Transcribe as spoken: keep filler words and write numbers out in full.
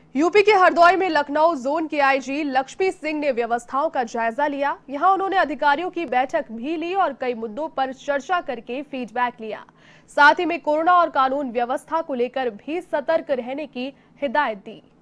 UP के हरदौई में Lucknow zone के आईजी लक्ष्मी सिंह ने व्यवस्थाओं का जायजा लिया। यहां उन्होंने अधिकारियों की बैठक भी ली और कई मुद्दों पर चर्चा करके फीडबैक लिया। साथ ही में कोरोना और कानून व्यवस्था को लेकर भी सतर्क रहने की हिदायत दी।